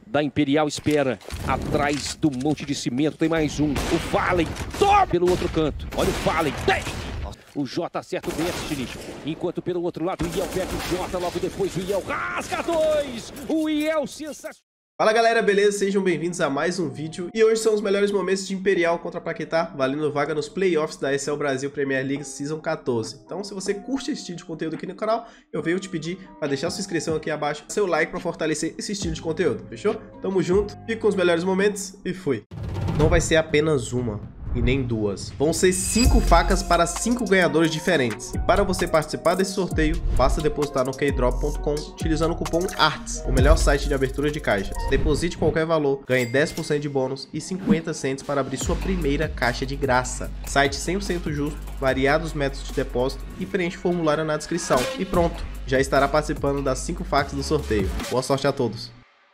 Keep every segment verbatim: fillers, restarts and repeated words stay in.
da Imperial espera. Atrás do monte de cimento tem mais um. O Fallen toma pelo outro canto. Olha o Fallen. Tem! O Jota acerta o Destiny. Enquanto pelo outro lado o Iel pega o Jota. Logo depois o Iel rasga dois. O Iel sensacional. Fala galera, beleza? Sejam bem-vindos a mais um vídeo. E hoje são os melhores momentos de Imperial contra Paquetá, valendo vaga nos playoffs da E S L Brasil Premier League Season quatorze. Então, se você curte esse estilo de conteúdo aqui no canal, eu venho te pedir para deixar sua inscrição aqui abaixo, seu like para fortalecer esse estilo de conteúdo, fechou? Tamo junto, fique com os melhores momentos e fui! Não vai ser apenas uma e nem duas. Vão ser cinco facas para cinco ganhadores diferentes. E para você participar desse sorteio, basta depositar no keydrop ponto com utilizando o cupom ARTS, o melhor site de abertura de caixas. Deposite qualquer valor, ganhe dez por cento de bônus e cinquenta cents para abrir sua primeira caixa de graça. Site cem por cento justo, variados métodos de depósito e preenche o formulário na descrição. E pronto, já estará participando das cinco facas do sorteio. Boa sorte a todos.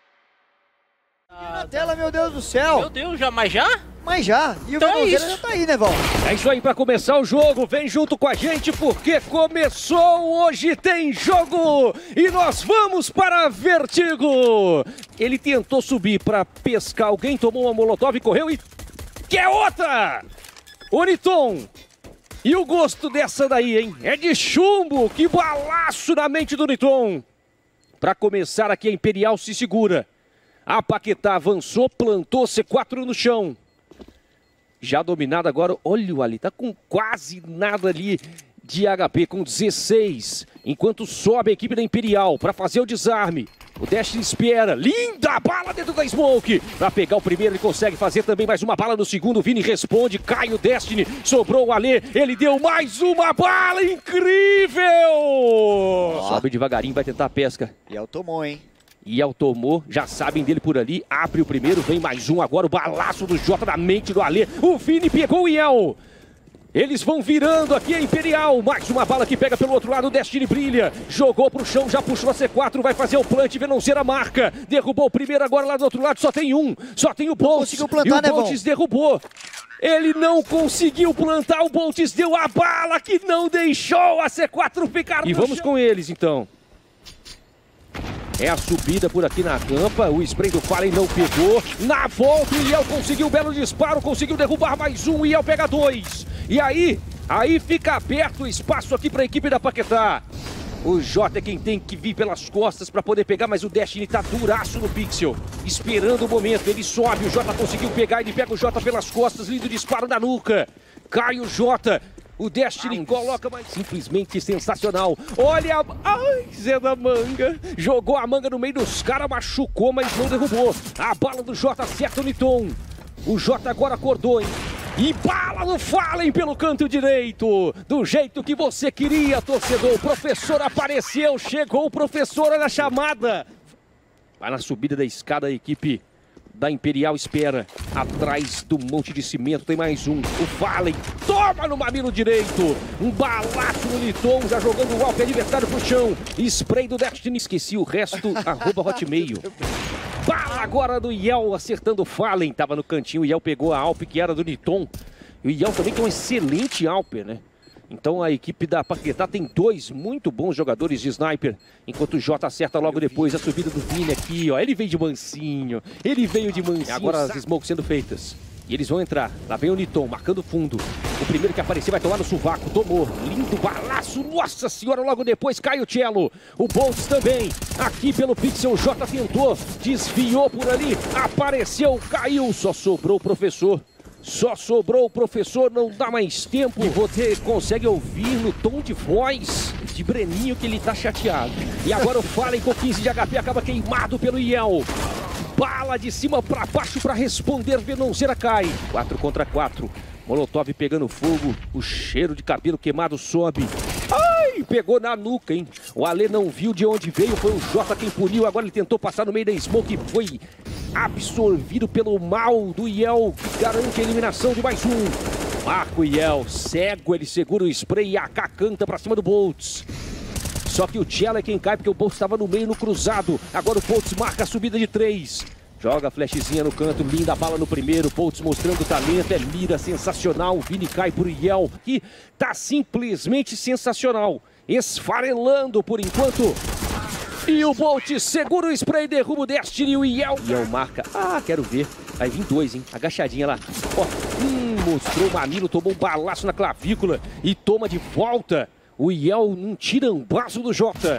Na tela, meu Deus do céu! Meu Deus, já, mas já? Mas já, e o Então é Venonzeira isso. já tá aí, né, Val? É isso aí, para começar o jogo, vem junto com a gente porque começou, hoje tem jogo e nós vamos para Vertigo. Ele tentou subir para pescar alguém, tomou uma molotov e correu e quer outra! O Niton. E o gosto dessa daí, hein? É de chumbo, que balaço na mente do Niton. Para começar aqui a Imperial se segura. A Paquetá avançou, plantou C quatro no chão. Já dominado agora, olha o ali, tá com quase nada ali de H P, com dezesseis. Enquanto sobe a equipe da Imperial para fazer o desarme. O Destiny espera, linda bala dentro da Smoke. Para pegar o primeiro, ele consegue fazer também mais uma bala no segundo. O Vini responde, cai o Destiny, sobrou o Alê. Ele deu mais uma bala, incrível! Oh. Sobe devagarinho, vai tentar a pesca. E Iel tomou, hein? Iel tomou, já sabem dele por ali, abre o primeiro, vem mais um agora, o balaço do Jota na mente do Alê. O Vini pegou o Iel. Eles vão virando aqui a Imperial, mais uma bala que pega pelo outro lado, o Destiny brilha, jogou pro chão, já puxou a C quatro, vai fazer o plant, Venonzeira marca, derrubou o primeiro, agora lá do outro lado só tem um, só tem o Boltz, conseguiu plantar, e o né, Boltz derrubou. Ele não conseguiu plantar, o Boltz deu a bala que não deixou a C quatro ficar no chão. E vamos com eles então. É a subida por aqui na campa, o spray do Fallen não pegou. Na volta o Iel conseguiu um belo disparo, conseguiu derrubar mais um, o Iel pega dois. E aí, aí fica aberto o espaço aqui para a equipe da Paquetá. O Jota é quem tem que vir pelas costas para poder pegar, mas o Destiny tá duraço no pixel. Esperando o momento, ele sobe, o Jota conseguiu pegar, ele pega o Jota pelas costas, lindo disparo na nuca. Cai o Jota. O Destiny ah, coloca mais simplesmente sensacional. Olha, a... ai, Zé da manga. Jogou a manga no meio dos caras, machucou, mas não derrubou. A bala do Jota acerta o Niton. O Jota agora acordou, hein? E bala no Fallen pelo canto direito. Do jeito que você queria, torcedor. O professor apareceu, chegou o professor na chamada. Vai na subida da escada a equipe da Imperial espera, atrás do monte de cimento tem mais um, o Fallen toma no mamilo direito, um balaço no Niton, já jogando o Alp adversário pro chão, spray do Destiny, esqueci o resto, arroba hotmail. Bala agora do Iel acertando o Fallen, tava no cantinho, o Iel pegou a Alp que era do Niton, e o Iel também tem um excelente Alp, né? Então a equipe da Paquetá tem dois muito bons jogadores de sniper, enquanto o Jota acerta logo depois a subida do Vini aqui, ó. Ele veio de mansinho, ele veio de mansinho. Agora as smokes sendo feitas. E eles vão entrar. Lá vem o Niton, marcando fundo. O primeiro que aparecer vai tomar no sovaco. Tomou. Lindo balaço. Nossa senhora, logo depois cai o Cello. O Boltz também. Aqui pelo pixel, o Jota tentou. Desviou por ali. Apareceu, caiu. Só sobrou o professor. Só sobrou o professor, não dá mais tempo. E você consegue ouvir no tom de voz de Breninho que ele tá chateado. E agora o Fallen com quinze de H P acaba queimado pelo Iel. Bala de cima pra baixo pra responder, Venonzeira cai. quatro contra quatro. Molotov pegando fogo, o cheiro de cabelo queimado sobe. Ai, pegou na nuca, hein? O Alê não viu de onde veio, foi o Jota quem puniu. Agora ele tentou passar no meio da smoke e foi absorvido pelo mal do Iel, que garante a eliminação de mais um. Marca o Iel, cego, ele segura o spray e a A K canta pra cima do Boltz. Só que o Cello é quem cai porque o Boltz estava no meio, no cruzado. Agora o Boltz marca a subida de três. Joga a flashzinha no canto, linda bala no primeiro, Boltz mostrando talento, é mira sensacional, o Vini cai pro Iel, que tá simplesmente sensacional, esfarelando por enquanto E o Bolt segura o spray, derruba o Destiny e o Yel. Yel marca. Ah, quero ver. Vai vir dois, hein? Agachadinha lá. Ó, hum, mostrou o mamilo, tomou um balaço na clavícula e toma de volta. O Yel num tirambaço do Jota.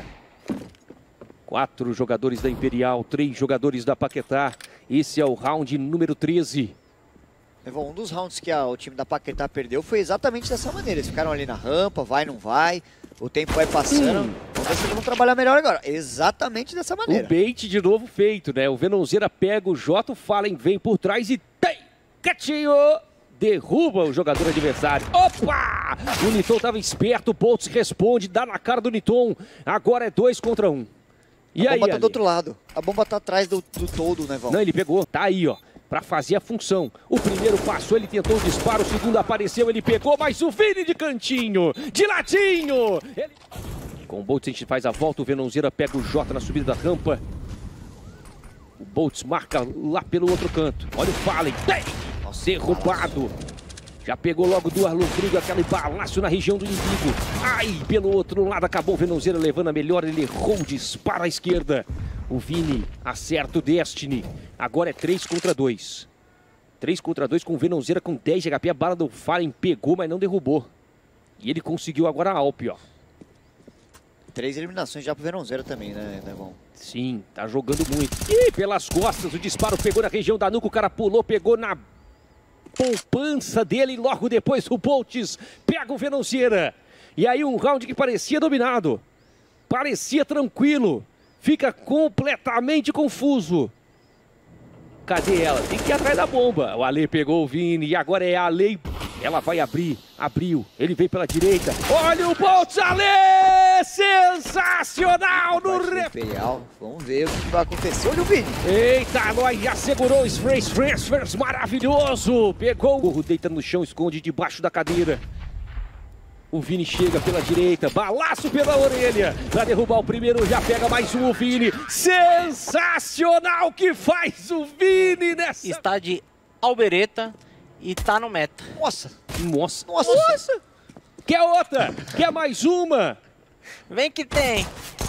Quatro jogadores da Imperial, três jogadores da Paquetá. Esse é o round número treze. Um dos rounds que a, o time da Paquetá perdeu foi exatamente dessa maneira. Eles ficaram ali na rampa, vai, não vai. O tempo vai passando. Hum. Vamos ver se eles vão trabalhar melhor agora. Exatamente dessa maneira. O bait de novo feito, né? O Venonzeira pega o Jota, o Fallen vem por trás e tem. Catinho! Derruba o jogador adversário. Opa! O Niton estava esperto, o Boltz responde, dá na cara do Niton. Agora é dois contra um. E a aí, bomba tá ali? do outro lado. A bomba tá atrás do, do todo, né, Val? Não, ele pegou. Tá aí, ó. Pra fazer a função. O primeiro passou, ele tentou o disparo. O segundo apareceu, ele pegou. Mas o Vini de cantinho. De latinho. Ele... Com o Boltz a gente faz a volta. O Venonzeira pega o Jota na subida da rampa. O Boltz marca lá pelo outro canto. Olha o Fallen. Tem! Nossa, derrubado. Já pegou logo duas Lufrigo, aquele balaço na região do inimigo. Ai, pelo outro lado acabou o Venonzeira levando a melhor. Ele errou o disparo à esquerda. O Vini acerta o Destiny. Agora é três contra dois. três contra dois com o Venonzeira com dez de H P. A bala do Fallen pegou, mas não derrubou. E ele conseguiu agora a Alp, ó. Três eliminações já pro Venonzeira também, né, Nevão? Sim, tá jogando muito. E pelas costas, o disparo pegou na região da nuca. O cara pulou, pegou na poupança dele. E logo depois o Boltz pega o Venonzeira. E aí um round que parecia dominado. Parecia tranquilo. Fica completamente confuso. Cadê ela? Tem que ir atrás da bomba. O Ale pegou o Vini e agora é a Ale. Ela vai abrir. Abriu. Ele veio pela direita. Olha o Boltz, Ale! Sensacional no Imperial. Vamos ver o que vai acontecer. Olha o Vini. Eita, nós já segurou o Sprays Transfers. Maravilhoso. Pegou o gorro, deita no chão, esconde debaixo da cadeira. O Vini chega pela direita, balaço pela orelha, pra derrubar o primeiro, já pega mais um o Vini. Sensacional que faz o Vini nessa... Está de albereta e tá no meta. Nossa, nossa, nossa, nossa. Quer outra? Quer mais uma? Vem que tem.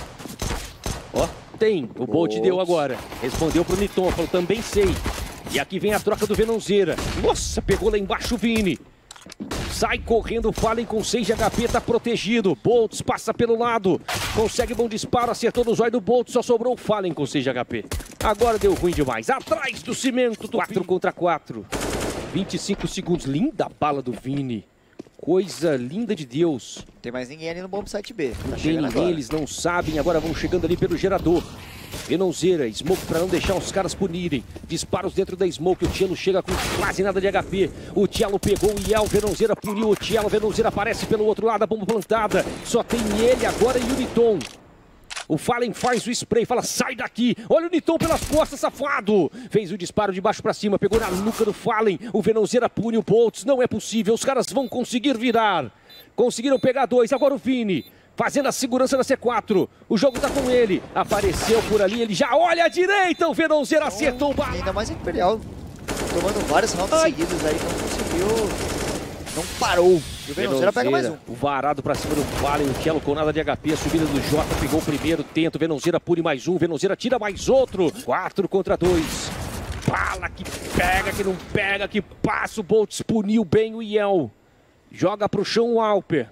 Ó, tem, o Bolt deu agora, respondeu pro Niton, falou também sei. E aqui vem a troca do Venonzeira. Nossa, pegou lá embaixo o Vini. Sai correndo, Fallen com seis de H P, tá protegido. Boltz passa pelo lado, consegue bom disparo, acertou no zóio do Boltz, só sobrou o Fallen com seis de H P. Agora deu ruim demais, atrás do cimento, quatro contra quatro. vinte e cinco segundos, linda bala do Vini. Coisa linda de Deus. Não tem mais ninguém ali no bombsite B. Tá não tem ninguém, agora. Eles não sabem, agora vão chegando ali pelo gerador. Venonzeira, Smoke para não deixar os caras punirem. Disparos dentro da Smoke, o Tielo chega com quase nada de H P. O Tielo pegou o Yel, Venonzeira puniu o Tielo. Venonzeira aparece pelo outro lado, a bomba plantada. Só tem ele agora e o Niton. O Fallen faz o spray, fala, sai daqui. Olha o Niton pelas costas, safado. Fez o disparo de baixo para cima, pegou na nuca do Fallen. O Venonzeira pune o Boltz, não é possível. Os caras vão conseguir virar. Conseguiram pegar dois, agora o Vini. Fazendo a segurança na C quatro. O jogo tá com ele. Apareceu por ali, ele já olha à direita. O Venonzeira então, acertou o bala. Ainda mais Imperial. Tomando vários rounds Ai. seguidos aí, não conseguiu. Não parou. E o Venonzeira pega mais um. O varado pra cima do Fallen. O Tielo com nada de H P. A subida do Jota pegou o primeiro. Tenta. O Venonzeira pune mais um. O Venonzeira tira mais outro. quatro contra dois. Bala que pega, que não pega, que passa. O Boltz puniu bem o Yel. Joga pro chão o Alper.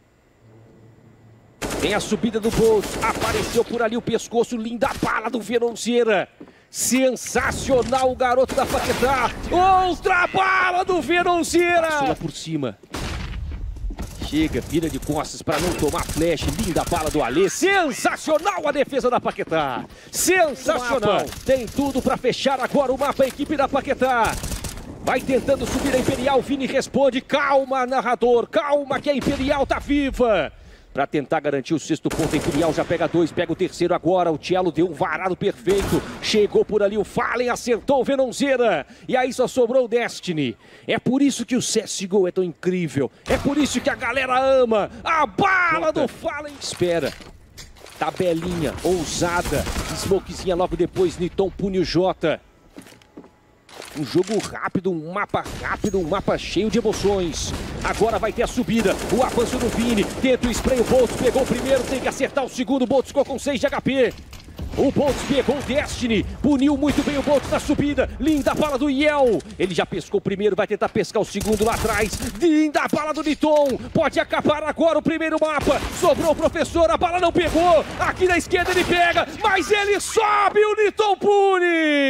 Tem a subida do Boltz, apareceu por ali o pescoço, linda bala do Venonzeira. Sensacional o garoto da Paquetá. Outra bala do Venonzeira. Passou por cima. Chega, vira de costas para não tomar flash. Linda bala do Ale. Sensacional a defesa da Paquetá. Sensacional. Tem tudo para fechar agora o mapa, a equipe da Paquetá. Vai tentando subir a Imperial, Vini responde. Calma, narrador, calma que a Imperial tá viva. Para tentar garantir o sexto ponto, a Imperial já pega dois, pega o terceiro agora. O Tielo deu um varado perfeito. Chegou por ali o Fallen, acertou o Venonzeira. E aí só sobrou o Destiny. É por isso que o C S G O é tão incrível. É por isso que a galera ama. A bala do Fallen. Espera. Tabelinha, ousada. Smokezinha logo depois, Niton pune o Jota. Um jogo rápido, um mapa rápido, um mapa cheio de emoções. Agora vai ter a subida, o avanço do Vini. Tenta o spray, o Boltz pegou o primeiro, tem que acertar o segundo. O Boltz ficou com seis de H P. O Boltz pegou o Destiny, puniu muito bem o Boltz na subida. Linda bala do Yel. Ele já pescou o primeiro, vai tentar pescar o segundo lá atrás. Linda bala do Niton. Pode acabar agora o primeiro mapa. Sobrou o professor, a bala não pegou. Aqui na esquerda ele pega, mas ele sobe, o Niton pune.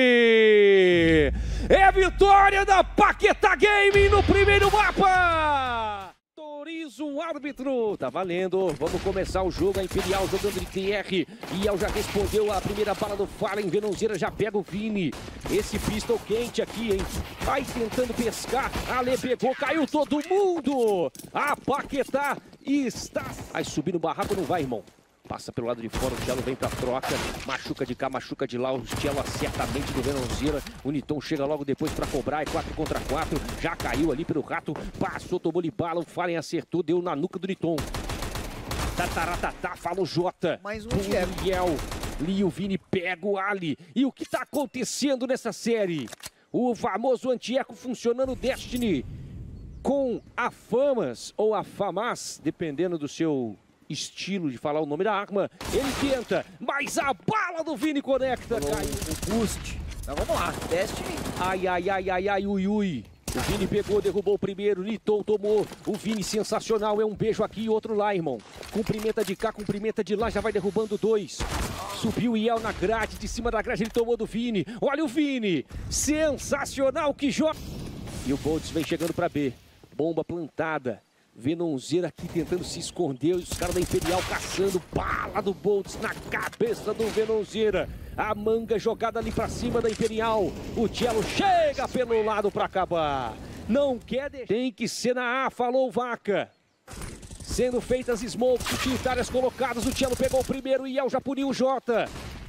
É a vitória da Paquetá Gaming no primeiro mapa. Autoriza o árbitro, tá valendo, vamos começar o jogo, a Imperial jogando de T R, Yel já respondeu a primeira bala do Fallen, Venonzeira já pega o Vini, esse pistol quente aqui, hein, vai tentando pescar, Ale pegou, caiu todo mundo, a Paquetá está, aí subir no barraco não vai, irmão. Passa pelo lado de fora, o Cello vem pra troca, machuca de cá, machuca de lá, o Cello acerta a mente do Venonzeira, o Niton chega logo depois pra cobrar, é quatro contra quatro, já caiu ali pelo rato, passou, tomou de bala, o Fallen acertou, deu na nuca do Niton. Tataratatá, fala o Jota, mais um o Yel, Li, o Vini pega o Ali, e o que tá acontecendo nessa série? O famoso anti-eco funcionando Destiny, com a Famas, ou a Famas, dependendo do seu estilo de falar o nome da arma, ele tenta, mas a bala do Vini conecta, cai o boost. Então vamos lá, Destiny. Ai, ai, ai, ai, ai, ui, ui. O Vini pegou, derrubou o primeiro, Niton tomou, o Vini sensacional, é um beijo aqui e outro lá, irmão. Cumprimenta de cá, cumprimenta de lá, já vai derrubando dois. Subiu o Yel na grade, de cima da grade ele tomou do Vini. Olha o Vini, sensacional que joga. E o Boltz vem chegando pra B, bomba plantada. Venonzeira aqui tentando se esconder, os caras da Imperial caçando, bala do Boltz na cabeça do Venonzeira. A manga jogada ali pra cima da Imperial. O Cello chega pelo lado pra acabar. Não quer deixar. Tem que ser na A, falou Vaca. Sendo feitas smokes utilitárias colocadas, o Cello pegou o primeiro, o Yel já puniu o Jota.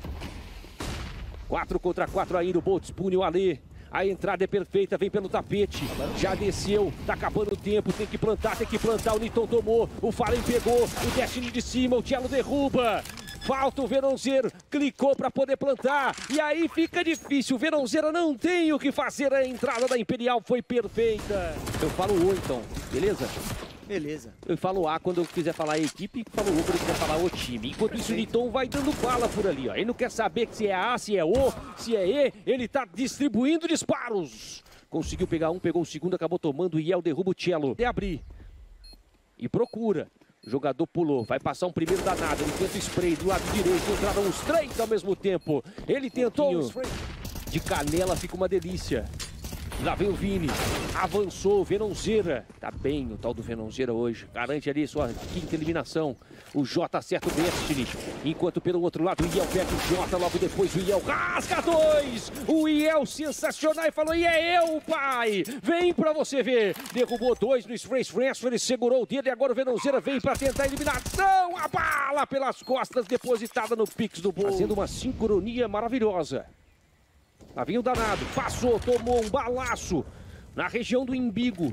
quatro contra quatro ainda, o Boltz pune o Ale. A entrada é perfeita, vem pelo tapete, já desceu, tá acabando o tempo, tem que plantar, tem que plantar, o Niton tomou, o Fallen pegou, o Destiny de cima, o Cello derruba. Falta o Venonzeiro, clicou para poder plantar, e aí fica difícil, o Venonzeira não tem o que fazer, a entrada da Imperial foi perfeita. Eu falo O então, beleza? Beleza. Eu falo A quando eu quiser falar a equipe, e falo O quando eu quiser falar o time. Enquanto isso, o Niton vai dando bala por ali, ó. Ele não quer saber se é A, se é O, se é E, ele tá distribuindo disparos. Conseguiu pegar um, pegou o segundo, acabou tomando, o Yel derruba o Cello. De abrir. E procura. O jogador pulou, vai passar um primeiro danado, ele tenta o spray do lado direito, entraram os três ao mesmo tempo. Ele tentou um de canela, fica uma delícia. Lá vem o Vini, avançou, Venonzeira, tá bem o tal do Venonzeira hoje, garante ali sua quinta eliminação. O Jota acerta o Destiny, enquanto pelo outro lado o Yel pega o Jota, logo depois o Yel rasga dois. O Yel sensacional e falou, e é eu, pai, vem pra você ver. Derrubou dois no Space Transfer, ele segurou o dedo e agora o Venonzeira vem pra tentar a eliminação. A bala pelas costas depositada no Pix do Bull, fazendo uma sincronia maravilhosa. Lá vem o danado, passou, tomou um balaço na região do imbigo.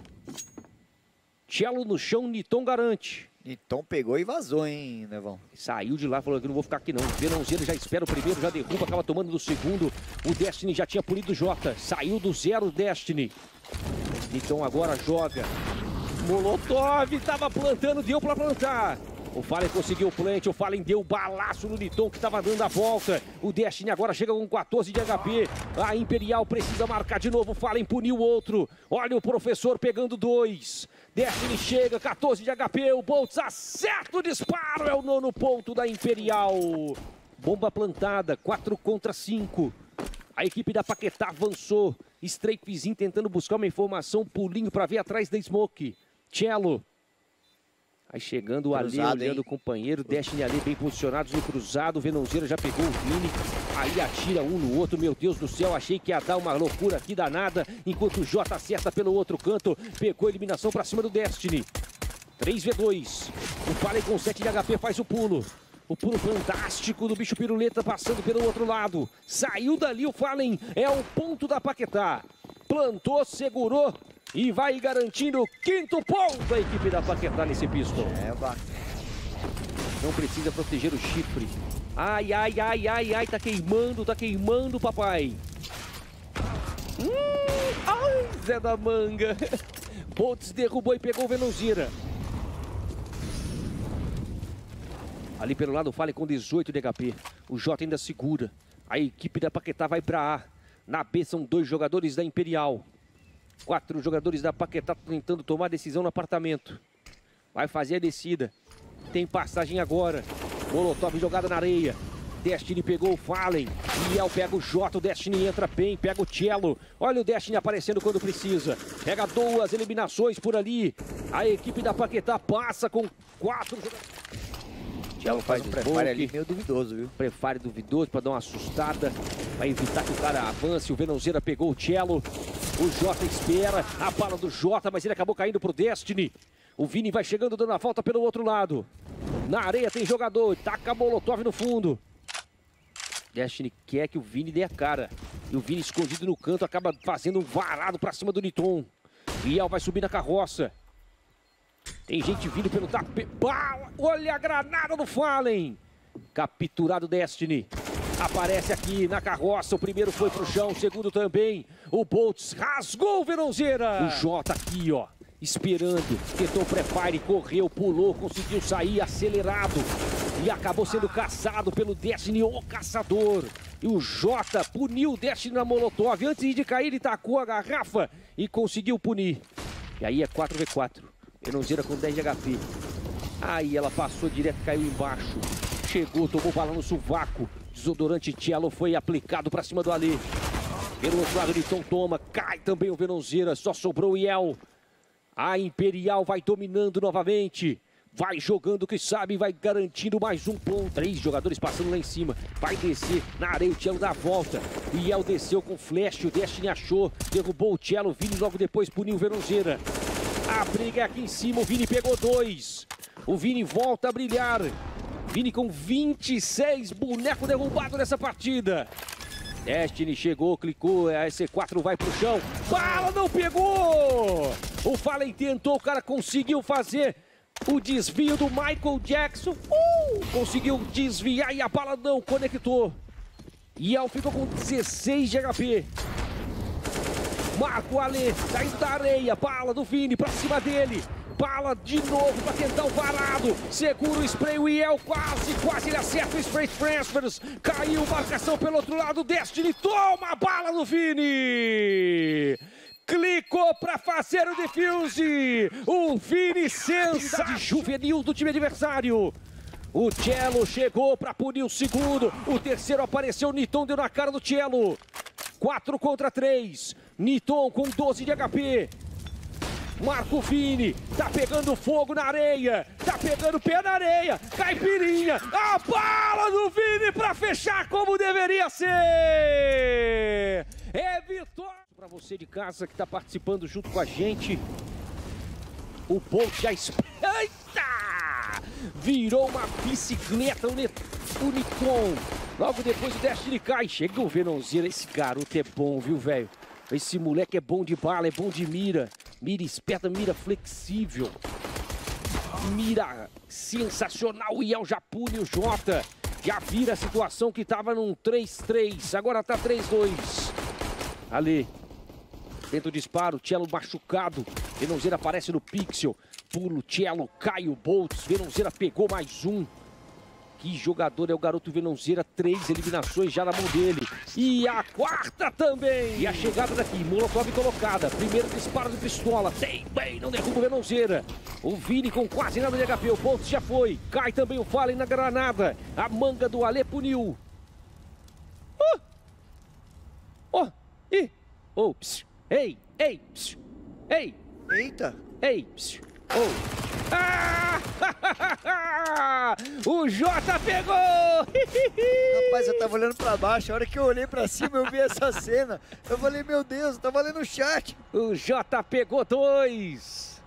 Cello no chão, Niton garante. Niton pegou e vazou, hein, Nevão? Saiu de lá, falou que não vou ficar aqui não. Venonzeira já espera o primeiro, já derruba, acaba tomando do segundo. O Destiny já tinha punido o Jota, saiu do zero Destiny. Niton agora joga. Molotov, tava plantando, deu pra plantar. O Fallen conseguiu o plant, o Fallen deu balaço no Niton que estava dando a volta. O Destiny agora chega com quatorze de H P. A Imperial precisa marcar de novo, o Fallen puniu o outro. Olha o professor pegando dois. Destiny chega, quatorze de H P, o Boltz acerta o disparo, é o nono ponto da Imperial. Bomba plantada, quatro contra cinco. A equipe da Paquetá avançou. Strafezinho tentando buscar uma informação, pulinho para ver atrás da Smoke. Cello. Aí chegando o Ali, olhando o companheiro, Destiny ali bem posicionados no cruzado, Venonzeira já pegou o Vini, aí atira um no outro, meu Deus do céu, achei que ia dar uma loucura aqui danada, enquanto o Jota acerta pelo outro canto, pegou a eliminação pra cima do Destiny. três a dois, o Fallen com sete de H P faz o pulo, o pulo fantástico do bicho piruleta passando pelo outro lado, saiu dali o Fallen, é o ponto da Paquetá, plantou, segurou, e vai garantindo o quinto ponto a equipe da Paquetá nesse pistol. É, não precisa proteger o chifre. Ai, ai, ai, ai, ai, tá queimando, tá queimando, papai. Hum, ai, Zé da Manga. Boltz derrubou e pegou o Venonzeira. Ali pelo lado, Fallen com dezoito de H P. O Jota ainda segura. A equipe da Paquetá vai pra A. Na B são dois jogadores da Imperial. Quatro jogadores da Paquetá tentando tomar decisão no apartamento. Vai fazer a descida. Tem passagem agora. Molotov jogada na areia. Destiny pegou o Fallen. Liel pega o Jota. O Destiny entra bem. Pega o Cello. Olha o Destiny aparecendo quando precisa. Pega duas eliminações por ali. A equipe da Paquetá passa com quatro jogadores. Cello faz um prefire ali meio duvidoso, viu? Prefire duvidoso para dar uma assustada. Vai evitar que o cara avance. O Venonzeira pegou o Cello. O Jota espera. A bala do Jota, mas ele acabou caindo pro Destiny. O Vini vai chegando dando a volta pelo outro lado. Na areia tem jogador. Taca Molotov no fundo. Destiny quer que o Vini dê a cara. E o Vini escondido no canto acaba fazendo um varado pra cima do Niton. Liel vai subir na carroça. Tem gente vindo pelo tapete. Olha a granada do Fallen. Capturado Destiny. Aparece aqui na carroça. O primeiro foi pro chão, o segundo também. O Boltz rasgou o Venonzeira. O Jota aqui, ó. Esperando. Tentou o prefire, correu, pulou, conseguiu sair acelerado. E acabou sendo caçado pelo Destiny, o caçador. E o Jota puniu o Destiny na Molotov. Antes de cair, ele tacou a garrafa e conseguiu punir. E aí é quatro contra quatro. Venonzeira com dez de H P. Aí ela passou direto, caiu embaixo. Chegou, tomou bala no sovaco. Desodorante Cello foi aplicado pra cima do Alê. Pelo outro lado, Niton toma. Cai também o Venonzeira. Só sobrou o Liel. A Imperial vai dominando novamente. Vai jogando o que sabe, vai garantindo mais um ponto. Três jogadores passando lá em cima. Vai descer na areia, o Cello dá a volta. O Liel desceu com flash, o Destiny achou. Derrubou o Cello, o Vini logo depois puniu o Venonzeira. A briga é aqui em cima, o Vini pegou dois. O Vini volta a brilhar. Vini com vinte e seis, boneco derrubado nessa partida. Destiny chegou, clicou, a S C quatro vai pro chão. Bala não pegou! O Fallen tentou, o cara conseguiu fazer o desvio do Michael Jackson. Uh! Conseguiu desviar e a bala não conectou. E Liel ficou com dezesseis de H P. Marco Alê, saindo da areia, bala do Vini pra cima dele. Bala de novo pra tentar o varado. Segura o spray, o Liel quase, quase ele acerta o spray transfers. Caiu, marcação pelo outro lado, Destiny toma a bala do Vini. Clicou pra fazer o defuse. O Vini sensacional juvenil do time adversário. O Cello chegou pra punir o segundo. O terceiro apareceu, o Niton deu na cara do Cello. quatro contra três. Niton com doze de H P. Marco Vini, tá pegando fogo na areia, tá pegando pé na areia, caipirinha, a bala do Vini pra fechar como deveria ser! É vitória! Pra você de casa que tá participando junto com a gente, o Bolt já... Eita! Virou uma bicicleta, o Niton. Logo depois o Destiny cai, chega o Venonzeira, esse garoto é bom, viu, velho? Esse moleque é bom de bala, é bom de mira. Mira esperta, mira flexível. Mira sensacional. O Liel já pune o Jota. Já vira a situação que tava num três três. Agora tá três dois. Ali. Tenta o disparo. Cello machucado. Venonzeira aparece no pixel. Pulo, Cello, cai o Boltz. Venonzeira pegou mais um. Que jogador é o garoto Venonzeira, três eliminações já na mão dele. E a quarta também. E a chegada daqui, Molotov colocada. Primeiro disparo de pistola, tem bem, não derruba o Venonzeira. O Vini com quase nada de H P, o Boltz já foi. Cai também o Fallen na granada. A manga do Alê puniu. Oh! Oh! Ih! Oh! Psiu. Ei! Ei! Psiu. Ei! Eita! Ei! Psiu. Oh! Ah! O Jota pegou! Rapaz, eu tava olhando pra baixo, a hora que eu olhei pra cima eu vi essa cena. Eu falei, meu Deus, eu tava lendo o chat. O Jota pegou dois.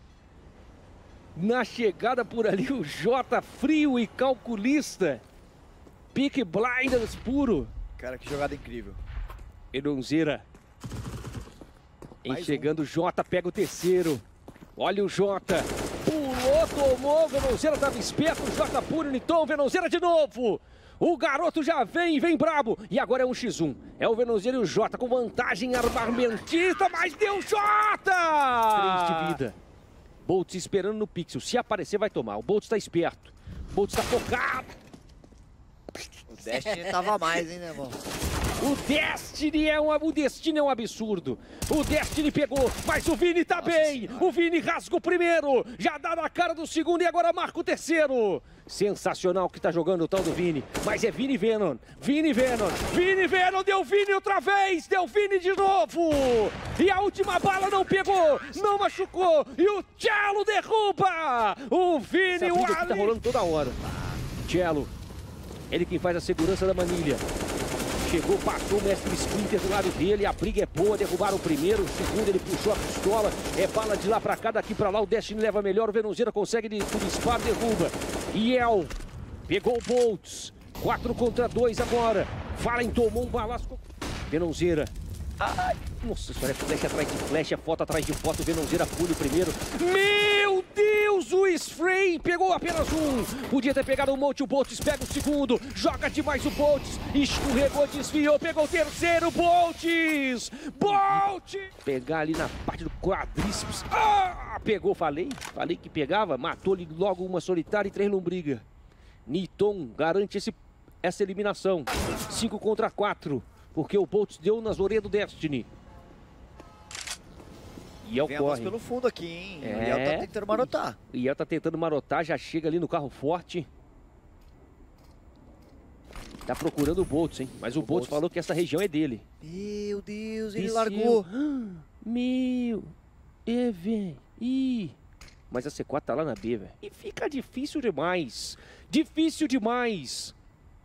Na chegada por ali, o Jota frio e calculista. Peak Blinders puro. Cara, que jogada incrível. Venonzeira. Enxergando o Jota, pega o terceiro. Olha o Jota. Pulou, tomou, Venonzeira estava esperto, o Jota puro, Niton, Venonzeira de novo. O garoto já vem, vem brabo. E agora é um contra um. É o Venonzeira e o Jota com vantagem armamentista, mas deu Jota! Três de vida. Boltz esperando no pixel. Se aparecer, vai tomar. O Boltz está esperto. O Boltz está focado. O Destiny tava mais, hein, né, irmão? O Destiny é um, o Destiny é um absurdo. O Destiny pegou, mas o Vini tá Nossa bem. Senhora. O Vini rasga o primeiro, já dá na cara do segundo e agora marca o terceiro. Sensacional que tá jogando o tal do Vini. Mas é Vini Venom, Vini Venom, Vini Venom, deu Vini outra vez, deu Vini de novo. E a última bala não pegou, não machucou. E o Cello derruba. O Vini, o Ali. Tá rolando toda hora. Cello, ele quem faz a segurança da manilha. Chegou, passou o mestre Splinter do lado dele, a briga é boa, derrubaram o primeiro, o segundo ele puxou a pistola, é bala de lá pra cá, daqui pra lá, o Destiny leva melhor, o Venonzeira consegue de, de disparo, derruba. Yel pegou o Boltz, quatro contra dois agora, Fallen tomou um balaço. Venonzeira, ai, nossa senhora, é flecha atrás de flecha, foto atrás de foto, o Venonzeira pula o primeiro. Meu Deus, o Spray pegou apenas um, podia ter pegado um monte, o Boltz pega o segundo, joga demais o Boltz, escorregou, desviou, pegou o terceiro, Boltz, Boltz! Pegar ali na parte do quadríceps, ah, pegou, falei, falei que pegava, matou-lhe logo uma solitária e três lombriga. Niton garante esse, essa eliminação, cinco contra quatro, porque o Boltz deu nas orelhas do Destiny. Yel corre. Pelo fundo aqui, hein? É. O Yel tá tentando marotar. O Yel tá tentando marotar, já chega ali no carro forte. Tá procurando o Boltz, hein? Mas o, o Boltz, Boltz falou que essa região é dele. Meu Deus, ele Desceu. largou. Meu. E vem. Ih. Mas a C quatro tá lá na B, velho. E fica difícil demais. Difícil demais.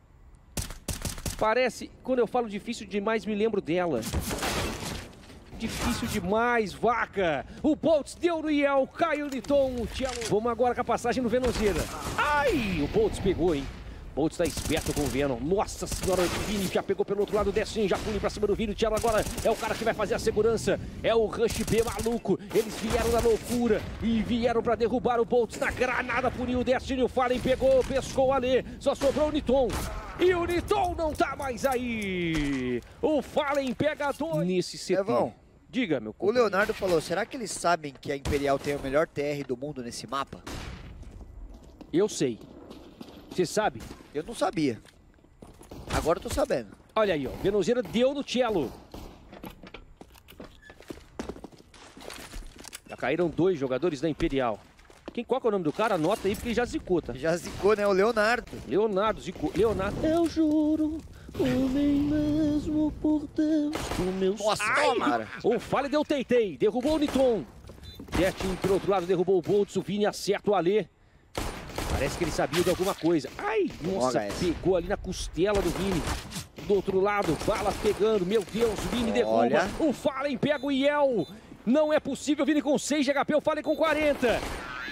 Parece, quando eu falo difícil demais, me lembro dela. Difícil demais, vaca. O Boltz deu no Yel, caiu o Niton, o Cello. Vamos agora com a passagem no Venonzeira. Ai, o Boltz pegou, hein. Boltz tá esperto com o Venom. Nossa senhora, o Vini já pegou pelo outro lado, Destiny já pula pra cima do Vini. O Cello agora é o cara que vai fazer a segurança. É o Rush B maluco. Eles vieram na loucura e vieram pra derrubar o Boltz na granada. Puniu o Destiny, o Fallen pegou, pescou o Ale. Só sobrou o Niton. E o Niton não tá mais aí. O Fallen pega dois nesse setor. Diga, meu companheiro. O Leonardo falou, será que eles sabem que a Imperial tem o melhor T R do mundo nesse mapa? Eu sei. Você sabe? Eu não sabia. Agora eu tô sabendo. Olha aí, ó. Venonzeira deu no Cello. Já caíram dois jogadores da Imperial. Quem, qual que é o nome do cara? Anota aí, porque ele já zicou, tá? Já zicou, né? O Leonardo. Leonardo, zicou. Leonardo. Eu juro, homem mesmo por Deus, o meu... Nossa, cara. O Fallen deu Teitei, derrubou o Niton. Destiny, pelo outro lado, derrubou o Boltz, o Vini acerta o Ale. Parece que ele sabia de alguma coisa. Ai, nossa, pegou ali na costela do Vini. Do outro lado, bala pegando. Meu Deus, o Vini derruba. Olha. O Fallen pega o Yel. Não é possível, Vini com seis de H P, o Fallen com quarenta.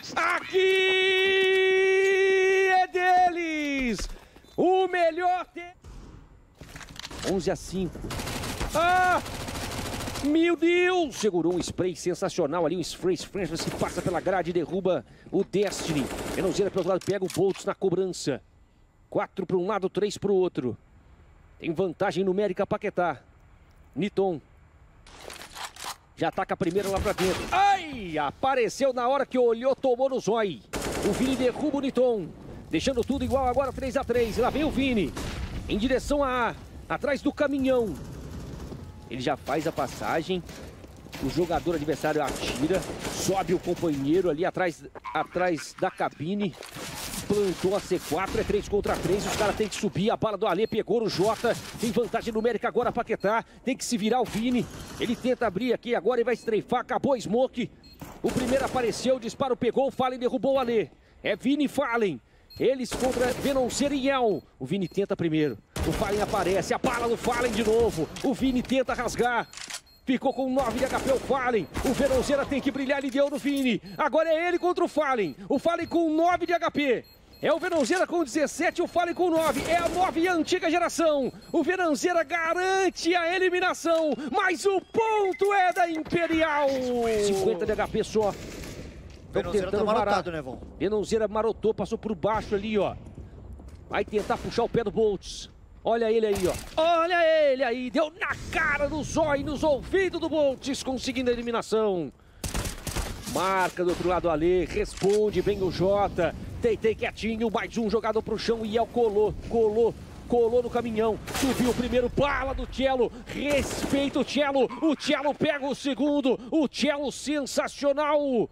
Aqui é deles. O melhor... Te... onze a cinco. Ah! Meu Deus! Segurou um spray sensacional ali, um spray French, se passa pela grade e derruba o Destiny. Venonzeira pelo outro lado, pega o Boltz na cobrança. Quatro para um lado, três para o outro. Tem vantagem numérica Paquetá. Niton. Já ataca a primeira lá pra dentro. Ai! Apareceu na hora que olhou, tomou no zói. O Vini derruba o Niton. Deixando tudo igual agora, três a três. Lá vem o Vini. Em direção a A. Atrás do caminhão. Ele já faz a passagem. O jogador adversário atira. Sobe o companheiro ali atrás, atrás da cabine. Plantou a C quatro, é três contra três, os caras têm que subir, a bala do Ale pegou no Jota, tem vantagem numérica agora Paquetá, tem que se virar o Vini, ele tenta abrir aqui agora e vai estreifar, acabou a Smoke, o primeiro apareceu, o disparo pegou, o Fallen derrubou o Ale, é Vini e Fallen, eles contra Venonzeira e Yel, o Vini tenta primeiro, o Fallen aparece, a bala do Fallen de novo, o Vini tenta rasgar. Ficou com nove de H P o Fallen. O Venonzeira tem que brilhar, ele deu no Vini. Agora é ele contra o Fallen. O Fallen com nove de H P. É o Venonzeira com dezessete, o Fallen com nove. É a nova e a antiga geração. O Venonzeira garante a eliminação. Mas o ponto é da Imperial. cinquenta de H P só. Venonzeira tá marotado, né, Von? Venonzeira marotou, passou por baixo ali, ó. Vai tentar puxar o pé do Boltz. Olha ele aí, ó. Olha ele aí. Deu na cara, no zóio, nos ouvidos do Boltz, conseguindo a eliminação. Marca do outro lado Ale, responde bem o Jota. Teitei quietinho, mais um jogador pro chão e Yel colou, colou. colou no caminhão, subiu o primeiro, bala do Cello, respeita o Cello, o Cello pega o segundo, o Cello sensacional,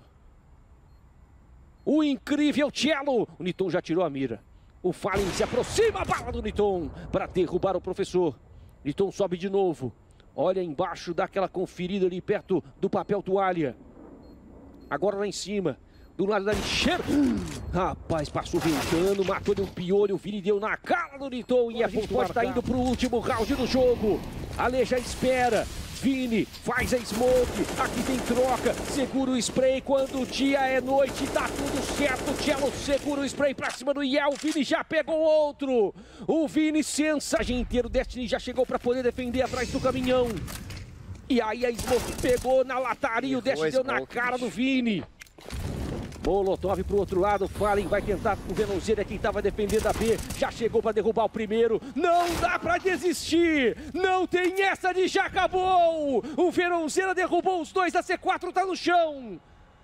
o incrível Cello, o Niton já tirou a mira, o Fallen se aproxima, a bala do Niton para derrubar o professor, Niton sobe de novo, olha embaixo, dá aquela conferida ali perto do papel toalha, agora lá em cima, do lado da lixeira. Rapaz, passou ventando, matou de um piolho, o Vini deu na cara do Niton e a gente pode estar indo pro último round do jogo. Ale já espera. Vini faz a smoke, aqui tem troca, segura o spray quando o dia é noite, tá tudo certo, o Cello segura o spray pra cima do Yel, o Vini já pegou outro, o Vini sensacional inteiro, Destiny já chegou pra poder defender atrás do caminhão. E aí a smoke pegou na lataria, o Destiny deu na cara do Vini. Molotov pro outro lado, Fallen vai tentar, o Venomzeira é quem tava defendendo a B, já chegou para derrubar o primeiro, não dá para desistir, não tem essa de já acabou, o Venomzeira derrubou os dois, a C quatro tá no chão,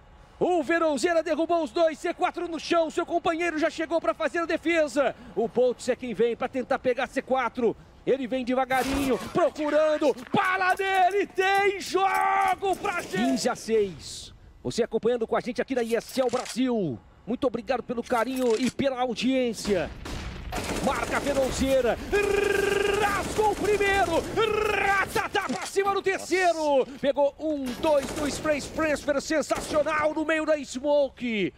o Venomzeira derrubou os dois, C quatro no chão, seu companheiro já chegou para fazer a defesa, o Boltz é quem vem para tentar pegar C quatro, ele vem devagarinho, procurando, bala dele, tem jogo pra gente! quinze a seis. Você acompanhando com a gente aqui na E S L Brasil. Muito obrigado pelo carinho e pela audiência. Marca a Venomzeira. Rasgou o primeiro. Ratatá pra cima no terceiro. Pegou um, dois, do spray transfer sensacional no meio da smoke.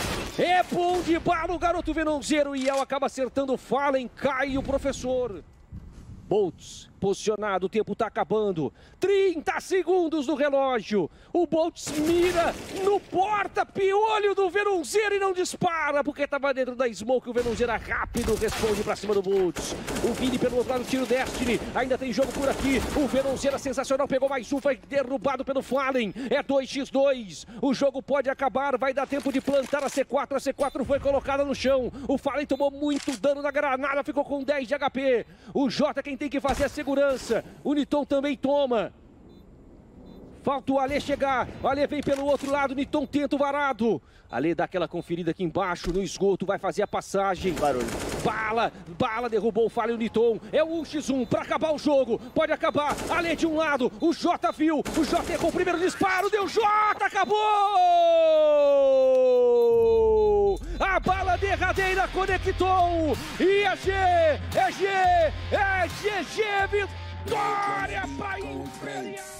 É bom de bala o garoto Venomzeiro. E ela acaba acertando o Fallen. Cai o professor. Boltz posicionado, o tempo tá acabando, trinta segundos no relógio, o Boltz mira no porta-piolho do Venomzeira e não dispara, porque tava dentro da smoke, o Venomzeira rápido responde pra cima do Boltz, o Vini pelo outro lado tira o Destiny, ainda tem jogo por aqui, o Venomzeira sensacional, pegou mais um, foi derrubado pelo Fallen, é dois contra dois, o jogo pode acabar, vai dar tempo de plantar a C quatro, a C quatro foi colocada no chão, o Fallen tomou muito dano na granada, ficou com dez de H P, o J quem tem que fazer a segurança, o Niton também toma. Falta o Ale chegar. O Ale vem pelo outro lado, Niton tenta o varado. Ale dá aquela conferida aqui embaixo no esgoto, vai fazer a passagem. Barulho. Bala, bala derrubou o Fallen, o Niton. É o um contra um pra acabar o jogo. Pode acabar. Ale de um lado, o J viu. O J errou o primeiro disparo, deu J, acabou! A bala derradeira conectou. E é G, é G, é G G, vitória pra Imperial!